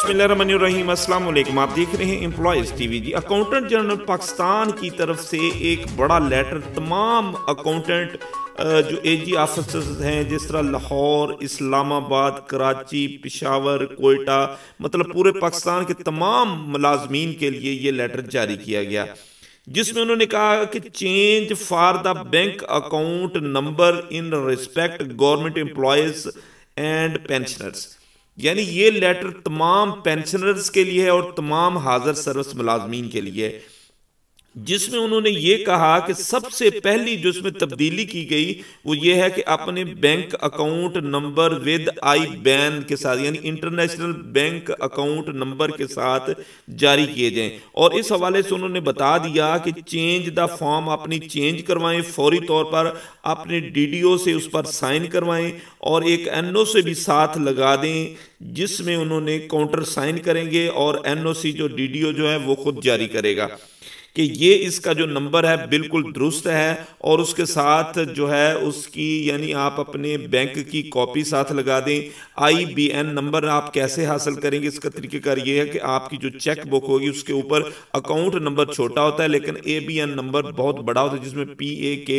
बिस्मिल्लाहिर्रहमानिर्रहीम। अस्सलाम वालेकुम। आप देख रहे हैं एम्प्लॉयज़ टीवी। जी, अकाउंटेंट जनरल पाकिस्तान की तरफ से एक बड़ा लेटर तमाम अकाउंटेंट जो एजी ऑफिसर्स हैं, जिस तरह लाहौर, इस्लामाबाद, कराची, पेशावर, कोयटा, मतलब पूरे पाकिस्तान के तमाम मुलाजमीन के लिए ये लेटर जारी किया गया, जिसमें उन्होंने कहा कि change for the bank account number in respect government employees and pensioners. यानी ये लेटर तमाम पेंशनर्स के लिए है और तमाम हाजिर सर्विस मुलाजमीन के लिए है, जिसमें उन्होंने ये कहा कि सबसे पहली जो इसमें तब्दीली की गई वो ये है कि अपने bank account number with IBAN के साथ, यानी इंटरनेशनल बैंक अकाउंट नंबर के साथ जारी किए जाएं। और इस हवाले से उन्होंने बता दिया कि चेंज द फॉर्म अपनी चेंज करवाएं, फौरी तौर पर अपने डीडीओ से उस पर साइन करवाएं और एक एनओ से भी साथ लगा दें, जिसमें उन्होंने काउंटर साइन करेंगे और एनओसी जो डीडीओ जो है वो खुद जारी करेगा कि ये इसका जो नंबर है बिल्कुल दुरुस्त है, और उसके साथ जो है उसकी यानी आप अपने बैंक की कॉपी साथ लगा दें। IBN नंबर आप कैसे हासिल करेंगे, इसका तरीक़ेकार ये है कि आपकी जो चेक बुक होगी उसके ऊपर अकाउंट नंबर छोटा होता है लेकिन ABN नंबर बहुत बड़ा होता है, जिसमें PAK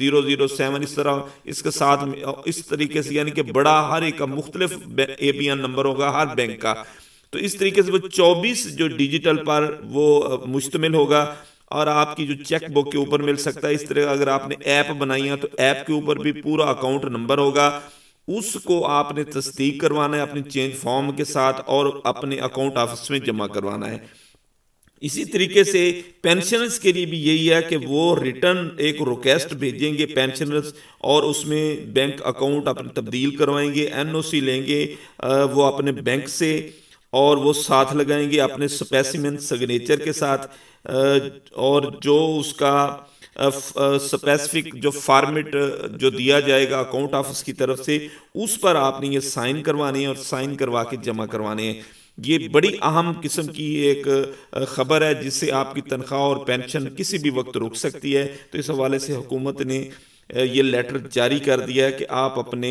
007 इस तरह इसके साथ इस तरीके से, यानी कि बड़ा हर एक का मुख्तलिफ ABN नंबर होगा हर बैंक का। तो इस तरीके से वो 24 जो डिजिटल पर वो मुश्तमिल होगा और आपकी जो चेक बुक के ऊपर मिल सकता है। इस तरह अगर आपने ऐप बनाई है तो ऐप के ऊपर भी पूरा अकाउंट नंबर होगा, उसको आपने तस्दीक करवाना है अपने चेंज फॉर्म के साथ और अपने अकाउंट ऑफिस में जमा करवाना है। इसी तरीके से पेंशनर्स के लिए भी यही है कि वो रिटर्न एक रिक्वेस्ट भेजेंगे पेंशनर्स और उसमें बैंक अकाउंट अपने तब्दील करवाएंगे, NOC लेंगे वो अपने बैंक से और वो साथ लगाएंगे अपने स्पेसिमेन सिग्नेचर के साथ, और जो उसका स्पेसिफिक जो फॉर्मेट जो दिया जाएगा अकाउंट ऑफिस की तरफ से उस पर आपने ये साइन करवाने हैं और साइन करवा के जमा करवाने हैं। ये बड़ी अहम किस्म की एक खबर है जिससे आपकी तनख्वाह और पेंशन किसी भी वक्त रुक सकती है। तो इस हवाले से हुकूमत ने ये लेटर जारी कर दिया है कि आप अपने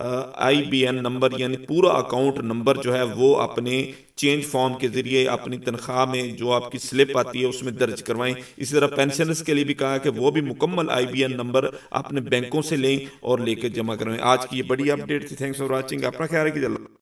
IBN नंबर यानी पूरा अकाउंट नंबर जो है वो अपने चेंज फॉर्म के जरिए अपनी तनख्वाह में जो आपकी स्लिप आती है उसमें दर्ज करवाएं। इसी तरह पेंशनर्स के लिए भी कहा कि वो भी मुकम्मल IBN नंबर अपने बैंकों से लें और लेकर जमा करवाएं। आज की ये बड़ी अपडेट थी। Thanks for watching. अपना ख्याल रखिए।